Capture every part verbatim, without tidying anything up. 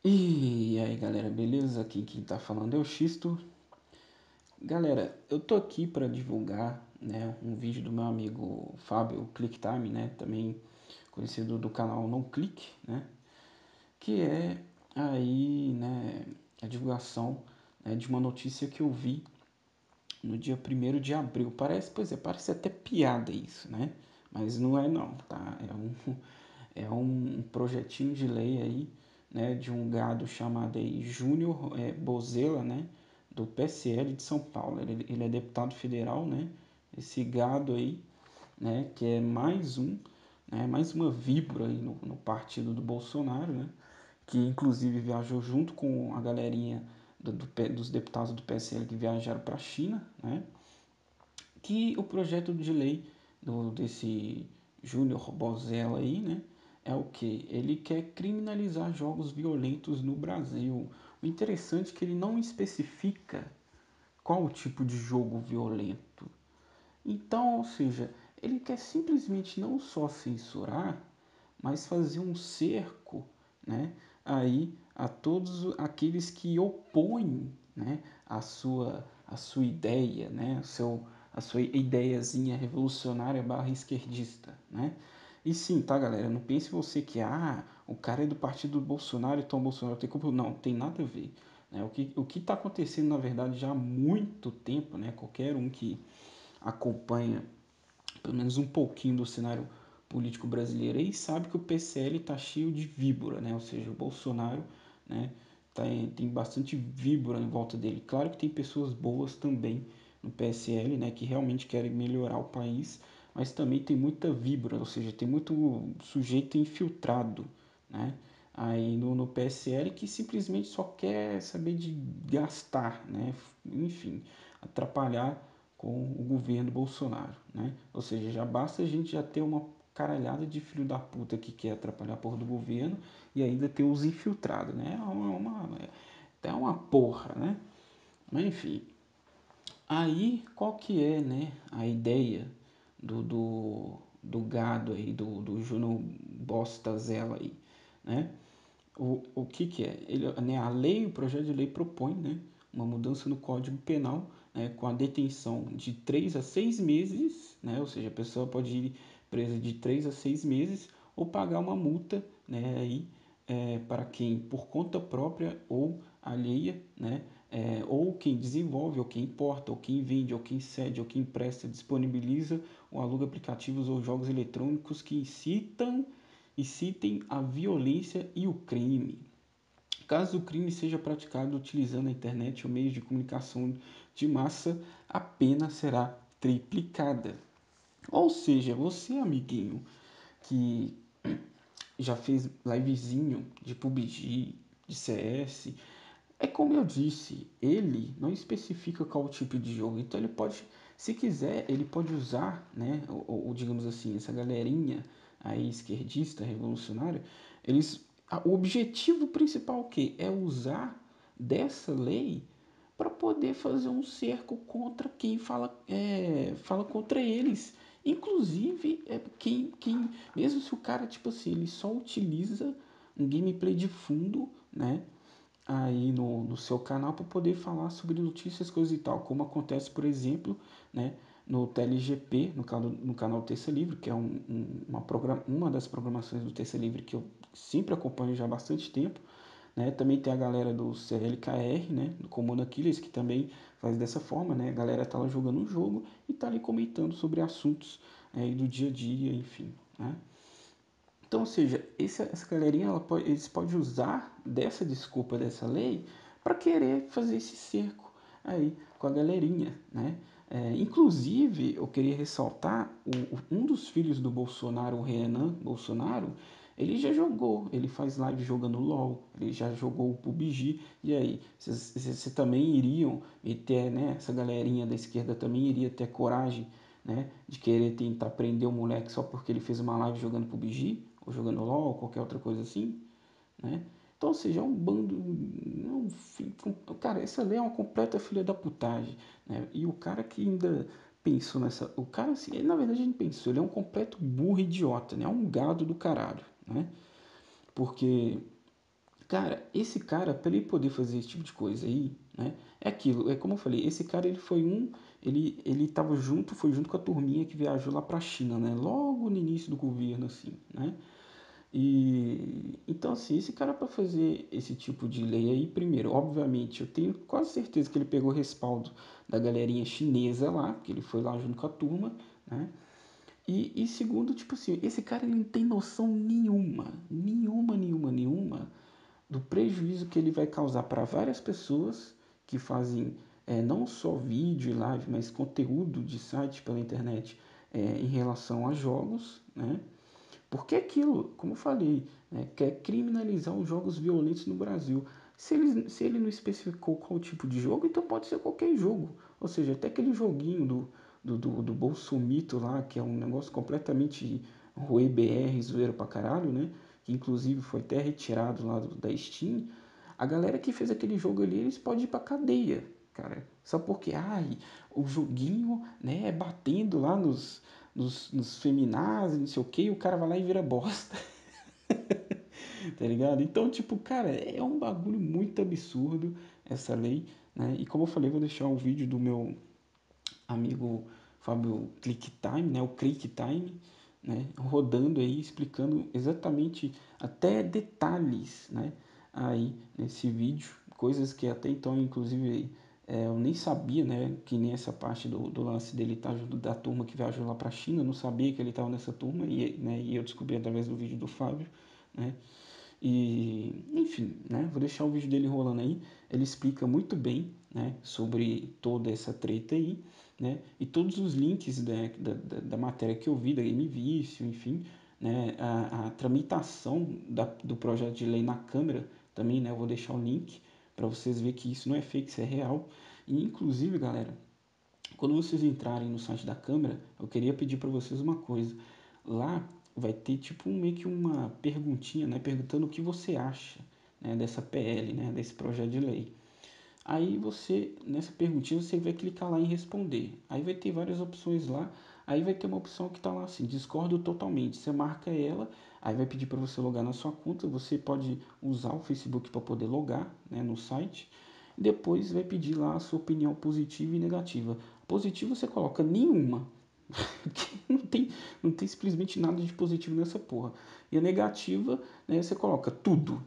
E aí galera, beleza? Aqui quem tá falando é o Xisto. Galera, eu tô aqui para divulgar, né, um vídeo do meu amigo Fábio ClickTime, né, também conhecido do canal Não Clique, né, que é aí, né, a divulgação, né, de uma notícia que eu vi no dia primeiro de abril. Parece, pois é, parece até piada isso, né? Mas não é não, tá? É um, é um projetinho de lei aí, né, de um gado chamado aí Júnior é, Bozella, né, do P S L de São Paulo. Ele, ele é deputado federal, né? Esse gado aí, né, que é mais um, né, mais uma víbora aí no, no partido do Bolsonaro, né? Que inclusive viajou junto com a galerinha do, do, dos deputados do P S L que viajaram para a China, né? Que o projeto de lei do, desse Júnior Bozella aí, né, é o que? Ele quer criminalizar jogos violentos no Brasil. O interessante é que ele não especifica qual o tipo de jogo violento. Então, ou seja, ele quer simplesmente não só censurar, mas fazer um cerco, né, aí a todos aqueles que opõem, né, a sua a sua ideia, né, o seu a sua ideiazinha revolucionária barra esquerdista, né? E sim, tá, galera? Não pense você que ah, o cara é do partido do Bolsonaro, então o Bolsonaro tem culpa. Não, tem nada a ver. Né? O que o que está acontecendo na verdade já há muito tempo, né? Qualquer um que acompanha pelo menos um pouquinho do cenário político brasileiro aí sabe que o P S L está cheio de víbora, né? Ou seja, o Bolsonaro, né, tá, tem bastante víbora em volta dele. Claro que tem pessoas boas também no P S L, né, que realmente querem melhorar o país, mas também tem muita víbora, ou seja, tem muito sujeito infiltrado, né? Aí no, no P S L que simplesmente só quer saber de gastar, né? Enfim, atrapalhar com o governo Bolsonaro, né? Ou seja, já basta a gente já ter uma caralhada de filho da puta que quer atrapalhar a porra do governo e ainda ter os infiltrados, né? É uma, uma, é uma porra, né? Mas enfim, aí qual que é, né, a ideia do, do, do gado aí, do, do Juno Bosta Zella aí, né? O, o que que é? Ele, né, a lei, o projeto de lei propõe, né, uma mudança no Código Penal, né, com a detenção de três a seis meses, né, ou seja, a pessoa pode ir presa de três a seis meses ou pagar uma multa, né, aí, é, para quem por conta própria ou alheia, né, é, ou quem desenvolve, ou quem importa, ou quem vende, ou quem cede, ou quem empresta, disponibiliza ou aluga aplicativos ou jogos eletrônicos que incitam incitem a violência e o crime. Caso o crime seja praticado utilizando a internet ou meios de comunicação de massa, a pena será triplicada. Ou seja, você, amiguinho, que já fez livezinho de P U B G, de C S, é como eu disse, ele não especifica qual tipo de jogo, então ele pode, se quiser, ele pode usar, né, ou, ou digamos assim, essa galerinha aí esquerdista, revolucionária, eles, o objetivo principal o quê? É usar dessa lei para poder fazer um cerco contra quem fala, é, fala contra eles. Inclusive, é quem, quem, mesmo se o cara, tipo assim, ele só utiliza um gameplay de fundo, né? Aí no, no seu canal para poder falar sobre notícias, coisas e tal, como acontece, por exemplo, né, no T L G P, no canal, no canal Terça Livre, que é um, um, uma, programa, uma das programações do Terça Livre que eu sempre acompanho já há bastante tempo, né? Também tem a galera do C L K R, né, do Comando Aquiles, que também faz dessa forma, né? A galera tá lá jogando um jogo e tá ali comentando sobre assuntos é, do dia a dia, enfim, né? Então, ou seja, esse, essa galerinha, ela pode, eles podem usar dessa desculpa dessa lei para querer fazer esse cerco aí com a galerinha, né? É, inclusive, eu queria ressaltar, o, um dos filhos do Bolsonaro, o Renan Bolsonaro, ele já jogou, ele faz live jogando LOL, ele já jogou o P U B G, e aí, vocês também iriam meter, né, essa galerinha da esquerda também iria ter coragem, né, de querer tentar prender o moleque só porque ele fez uma live jogando P U B G? Ou jogando LOL, ou qualquer outra coisa assim, né? Então, ou seja, é um bando. É um, cara, essa lei é uma completa filha da putagem, né? E o cara que ainda pensou nessa. O cara, assim, ele, na verdade, ele pensou, ele é um completo burro idiota, né? É um gado do caralho, né? Porque Cara, esse cara, para ele poder fazer esse tipo de coisa aí, né? É aquilo, é como eu falei, esse cara ele foi um, ele ele tava junto, foi junto com a turminha que viajou lá pra China, né? Logo no início do governo assim, né? E então assim, esse cara para fazer esse tipo de lei aí, primeiro, obviamente, eu tenho quase certeza que ele pegou respaldo da galerinha chinesa lá, que ele foi lá junto com a turma, né? E, e segundo, tipo assim, esse cara ele não tem noção nenhuma, nenhuma, nenhuma, nenhuma do prejuízo que ele vai causar para várias pessoas que fazem é, não só vídeo e live, mas conteúdo de site pela internet é, em relação a jogos, né? Porque aquilo, como eu falei, né, quer criminalizar os jogos violentos no Brasil. Se ele, se ele não especificou qual tipo de jogo, então pode ser qualquer jogo. Ou seja, até aquele joguinho do, do, do, do Bolsomito lá, que é um negócio completamente ruê B R, zoeiro pra caralho, né? Que inclusive foi até retirado lá do, da Steam. A galera que fez aquele jogo ali, eles podem ir pra cadeia, cara. Só porque, ai, o joguinho, né, é batendo lá nos, nos, nos feminazes, não sei o que, e o cara vai lá e vira bosta. Tá ligado? Então, tipo, cara, é um bagulho muito absurdo essa lei, né? E como eu falei, vou deixar o vídeo do meu amigo Fábio ClickTime, né? O ClickTime, né? Rodando aí, explicando exatamente até detalhes, né? Aí nesse vídeo, coisas que até então, inclusive, é, eu nem sabia, né? Que nem essa parte do, do lance dele tá junto da turma que viajou lá para a China, eu não sabia que ele estava nessa turma e, né? E eu descobri através do vídeo do Fábio, né? E, enfim, né? Vou deixar o vídeo dele rolando aí. Ele explica muito bem, né? Sobre toda essa treta aí, né? E todos os links da, da, da matéria que eu vi, da Game Vício, enfim, né? A, a tramitação da, do projeto de lei na Câmara também, né? Eu vou deixar o link para vocês verem que isso não é fake, isso é real. E, inclusive, galera, quando vocês entrarem no site da Câmara, eu queria pedir para vocês uma coisa. Lá vai ter tipo um, meio que uma perguntinha, né, perguntando o que você acha, né, dessa P L, né, desse projeto de lei. Aí você, nessa perguntinha, você vai clicar lá em responder. Aí vai ter várias opções lá. Aí vai ter uma opção que está lá assim, discordo totalmente. Você marca ela, aí vai pedir para você logar na sua conta. Você pode usar o Facebook para poder logar, né, no site. Depois vai pedir lá a sua opinião positiva e negativa. Positiva você coloca nenhuma. Porque não tem, não tem simplesmente nada de positivo nessa porra. E a negativa, né, você coloca tudo.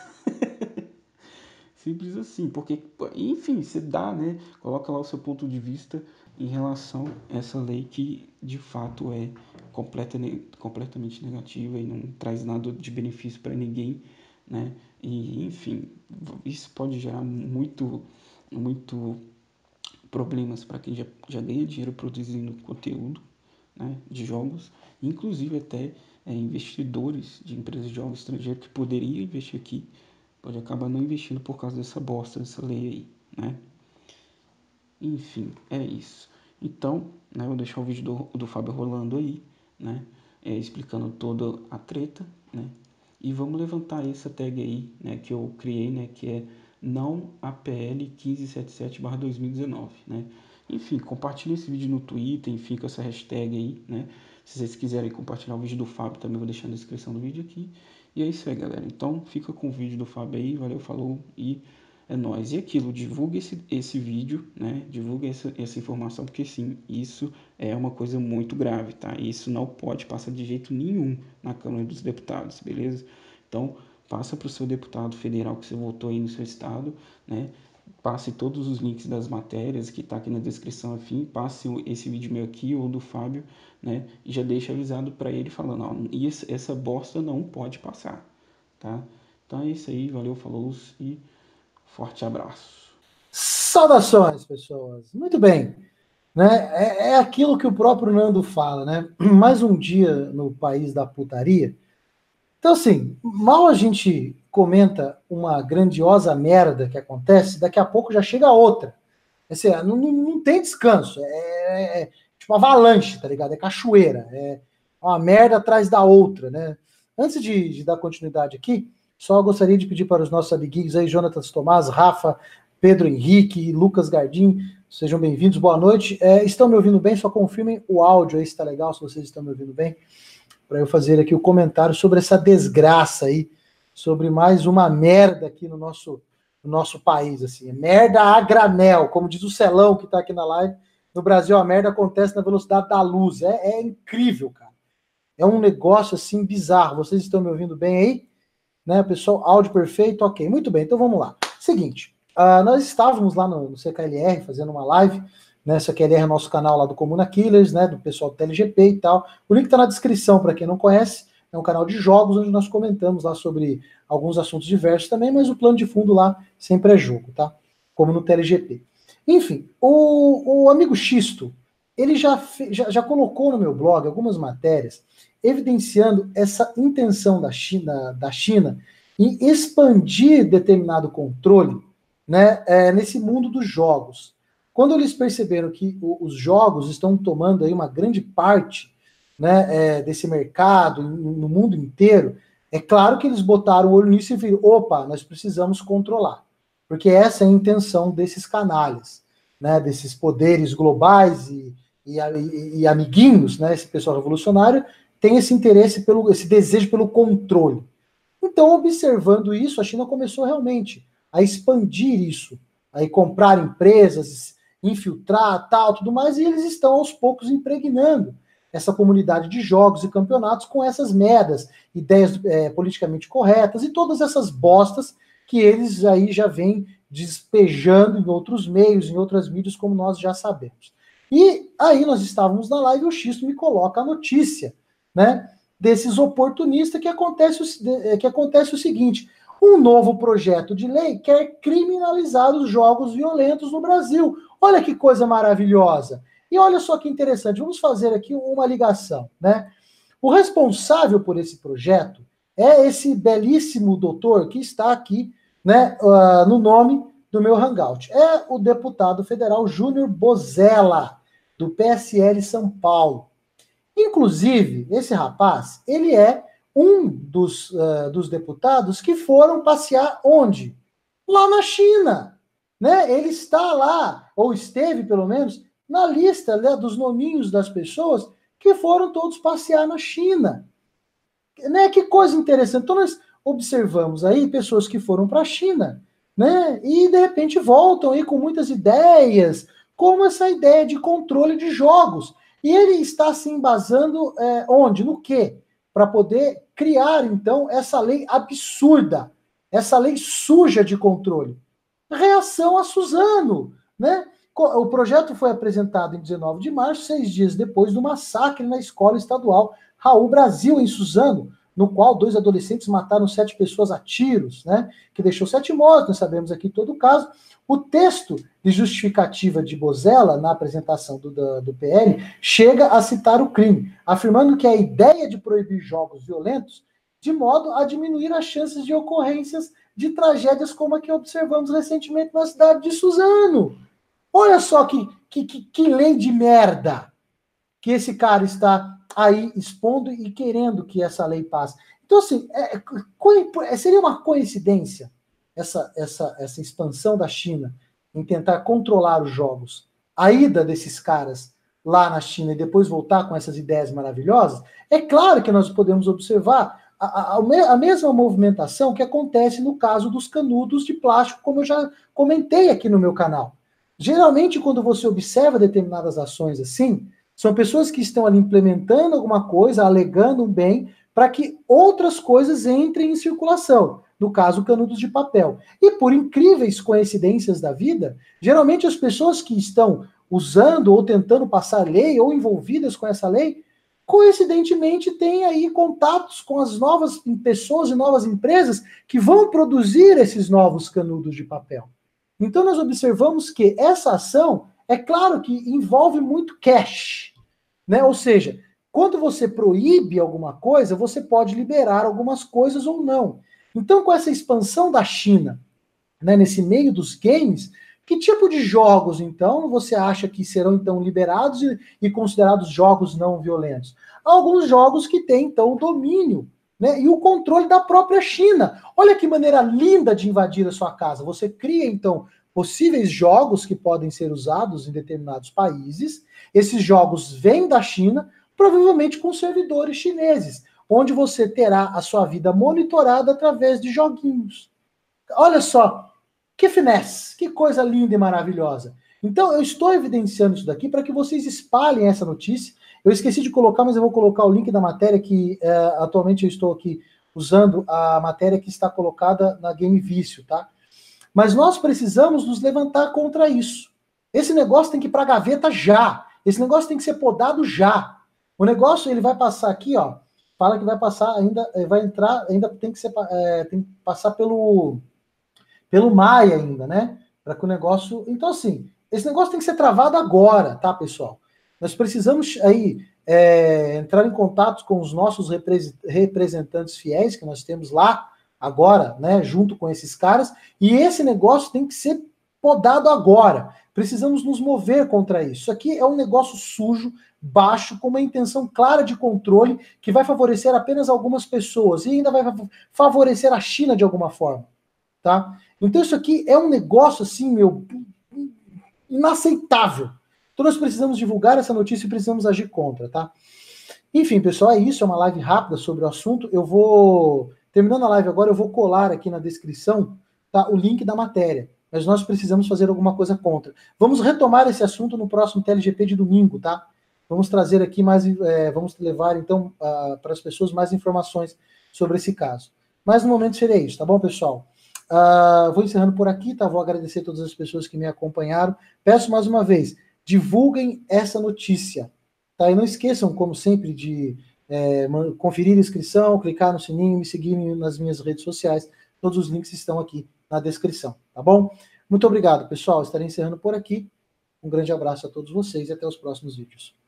Simples assim, porque, enfim, você dá, né? Coloca lá o seu ponto de vista em relação a essa lei que de fato é completa, completamente negativa e não traz nada de benefício para ninguém, né? E, enfim, isso pode gerar muito, muito problemas para quem já, já ganha dinheiro produzindo conteúdo, né, de jogos, inclusive até é, investidores de empresas de jogos estrangeiros que poderiam investir aqui, pode acabar não investindo por causa dessa bosta, dessa lei aí, né? Enfim, é isso. Então, né, eu vou deixar o vídeo do, do Fábio rolando aí, né, é, explicando toda a treta, né, e vamos levantar essa tag aí, né, que eu criei, né, que é não A P L quinze setenta e sete barra dois mil e dezenove, né. Enfim, compartilhe esse vídeo no Twitter, enfim, com essa hashtag aí, né. Se vocês quiserem compartilhar o vídeo do Fábio, também vou deixar na descrição do vídeo aqui. E é isso aí, galera. Então, fica com o vídeo do Fábio aí. Valeu, falou e é nóis. E aquilo, divulga esse, esse vídeo, né? Divulga essa, essa informação, porque sim, isso é uma coisa muito grave, tá? Isso não pode passar de jeito nenhum na Câmara dos Deputados, beleza? Então, passa para o seu deputado federal que você votou aí no seu estado, né? Passe todos os links das matérias que está aqui na descrição, enfim, passe esse vídeo meu aqui ou do Fábio, né? E já deixa avisado para ele falando, ó, isso, essa bosta não pode passar, tá? Então é isso aí, valeu, falou e forte abraço. Saudações, pessoas. Muito bem. Né? É, é aquilo que o próprio Nando fala, né? Mais um dia no país da putaria. Então, assim, mal a gente comenta uma grandiosa merda que acontece, daqui a pouco já chega outra. Assim, não, não, não tem descanso. É, é tipo uma avalanche, tá ligado? É cachoeira. É uma merda atrás da outra, né? Antes de, de dar continuidade aqui, só gostaria de pedir para os nossos amiguinhos aí, Jonatas Tomás, Rafa, Pedro Henrique, Lucas Gardim, sejam bem-vindos, boa noite. É, estão me ouvindo bem? Só confirmem o áudio aí, se está legal, se vocês estão me ouvindo bem, para eu fazer aqui o comentário sobre essa desgraça aí, sobre mais uma merda aqui no nosso, no nosso país, assim, merda a granel, como diz o Celão que está aqui na live. No Brasil a merda acontece na velocidade da luz, é, é incrível, cara. É um negócio assim bizarro. Vocês estão me ouvindo bem aí? Né, pessoal, áudio perfeito, ok, muito bem, então vamos lá. Seguinte, uh, nós estávamos lá no, no C K L R fazendo uma live, né, C K L R é nosso canal lá do Comuna Killers, né, do pessoal do T L G P e tal. O link está na descrição para quem não conhece, é um canal de jogos onde nós comentamos lá sobre alguns assuntos diversos também, mas o plano de fundo lá sempre é jogo, tá? Como no T L G P. Enfim, o, o amigo Xisto, ele já, fe, já, já colocou no meu blog algumas matérias evidenciando essa intenção da China, da China em expandir determinado controle, né, é, nesse mundo dos jogos. Quando eles perceberam que o, os jogos estão tomando aí uma grande parte, né, é, desse mercado no mundo inteiro, é claro que eles botaram o olho nisso e viram, opa, nós precisamos controlar, porque essa é a intenção desses canalhas, né, desses poderes globais e, e, e, e amiguinhos, né, esse pessoal revolucionário, tem esse interesse, pelo, esse desejo pelo controle. Então, observando isso, a China começou realmente a expandir isso, a comprar empresas, infiltrar, tal, tudo mais, e eles estão aos poucos impregnando essa comunidade de jogos e campeonatos com essas merdas, ideias é, politicamente corretas e todas essas bostas que eles aí já vêm despejando em outros meios, em outras mídias, como nós já sabemos. E aí nós estávamos na live e o Xisto me coloca a notícia, né, desses oportunistas que acontece, o, que acontece o seguinte, um novo projeto de lei quer criminalizar os jogos violentos no Brasil. Olha que coisa maravilhosa. E olha só que interessante, vamos fazer aqui uma ligação, né? O responsável por esse projeto é esse belíssimo doutor que está aqui, né, uh, no nome do meu Hangout. É o deputado federal Júnior Bozella, do P S L São Paulo. Inclusive, esse rapaz, ele é um dos, uh, dos deputados que foram passear onde? Lá na China. Né? Ele está lá, ou esteve pelo menos, na lista, né, dos nominhos das pessoas que foram todos passear na China. Né? Que coisa interessante. Então nós observamos aí pessoas que foram para a China, né? E de repente voltam aí com muitas ideias, como essa ideia de controle de jogos. E ele está se embasando é, onde? No quê? Para poder criar, então, essa lei absurda, essa lei suja de controle. Reação a Suzano, né? O projeto foi apresentado em dezenove de março, seis dias depois do massacre na escola estadual Raul Brasil, em Suzano, no qual dois adolescentes mataram sete pessoas a tiros, né? Que deixou sete mortos, nós sabemos aqui todo o caso. O texto de justificativa de Bozella, na apresentação do, do, do P L, chega a citar o crime, afirmando que a ideia de proibir jogos violentos de modo a diminuir as chances de ocorrências de tragédias como a que observamos recentemente na cidade de Suzano. Olha só que, que, que, que lei de merda que esse cara está aí expondo e querendo que essa lei passe. Então, assim, é, é, seria uma coincidência essa, essa, essa expansão da China em tentar controlar os jogos, a ida desses caras lá na China e depois voltar com essas ideias maravilhosas? É claro que nós podemos observar a, a, a mesma movimentação que acontece no caso dos canudos de plástico, como eu já comentei aqui no meu canal. Geralmente, quando você observa determinadas ações assim, são pessoas que estão ali implementando alguma coisa, alegando um bem, para que outras coisas entrem em circulação. No caso, canudos de papel. E por incríveis coincidências da vida, geralmente as pessoas que estão usando ou tentando passar lei ou envolvidas com essa lei, coincidentemente têm aí contatos com as novas pessoas e novas empresas que vão produzir esses novos canudos de papel. Então nós observamos que essa ação, é claro que envolve muito cash, né? Ou seja, quando você proíbe alguma coisa, você pode liberar algumas coisas ou não. Então, com essa expansão da China, né, nesse meio dos games, que tipo de jogos, então, você acha que serão, então, liberados e, e considerados jogos não violentos? Alguns jogos que têm, então, o domínio, né, e o controle da própria China. Olha que maneira linda de invadir a sua casa. Você cria, então, possíveis jogos que podem ser usados em determinados países. Esses jogos vêm da China, provavelmente com servidores chineses. onde você terá a sua vida monitorada através de joguinhos. Olha só, que finesse, que coisa linda e maravilhosa. Então, eu estou evidenciando isso daqui para que vocês espalhem essa notícia. Eu esqueci de colocar, mas eu vou colocar o link da matéria que é, atualmente eu estou aqui usando a matéria que está colocada na Game Vício, tá? Mas nós precisamos nos levantar contra isso. Esse negócio tem que ir para a gaveta já. Esse negócio tem que ser podado já. O negócio, ele vai passar aqui, ó, fala que vai passar, ainda vai entrar, ainda tem que, ser, é, tem que passar pelo, pelo Maia ainda, né? Para que o negócio... Então, assim, esse negócio tem que ser travado agora, tá, pessoal? Nós precisamos aí é, entrar em contato com os nossos representantes fiéis que nós temos lá agora, né, junto com esses caras, e esse negócio tem que ser podado agora. Precisamos nos mover contra isso. Isso aqui é um negócio sujo, baixo, com uma intenção clara de controle, que vai favorecer apenas algumas pessoas, e ainda vai favorecer a China de alguma forma, tá? Então isso aqui é um negócio, assim, meu, inaceitável. Então nós precisamos divulgar essa notícia e precisamos agir contra, tá? Enfim, pessoal, é isso, é uma live rápida sobre o assunto. Eu vou, terminando a live agora, eu vou colar aqui na descrição, tá, o link da matéria. Mas nós precisamos fazer alguma coisa contra. Vamos retomar esse assunto no próximo T L G P de domingo, tá? Vamos trazer aqui mais, é, vamos levar, então, uh, para as pessoas mais informações sobre esse caso. Mas no momento seria isso, tá bom, pessoal? Uh, vou encerrando por aqui, tá? Vou agradecer a todas as pessoas que me acompanharam. Peço mais uma vez, divulguem essa notícia, tá? E não esqueçam, como sempre, de é, conferir a inscrição, clicar no sininho, me seguir nas minhas redes sociais. Todos os links estão aqui na descrição, tá bom? Muito obrigado, pessoal. Estarei encerrando por aqui. Um grande abraço a todos vocês e até os próximos vídeos.